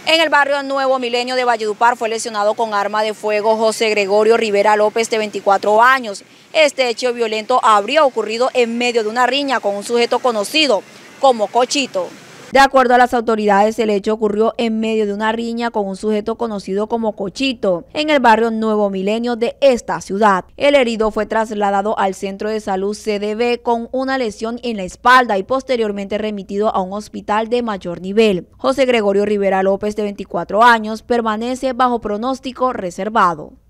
En el barrio Nuevo Milenio de Valledupar fue lesionado con arma de fuego José Gregorio Rivera López, de 24 años. Este hecho violento habría ocurrido en medio de una riña con un sujeto conocido como Cochito. De acuerdo a las autoridades, el hecho ocurrió en medio de una riña con un sujeto conocido como Cochito, en el barrio Nuevo Milenio de esta ciudad. El herido fue trasladado al centro de salud CDB con una lesión en la espalda y posteriormente remitido a un hospital de mayor nivel. José Gregorio Rivera López, de 24 años, permanece bajo pronóstico reservado.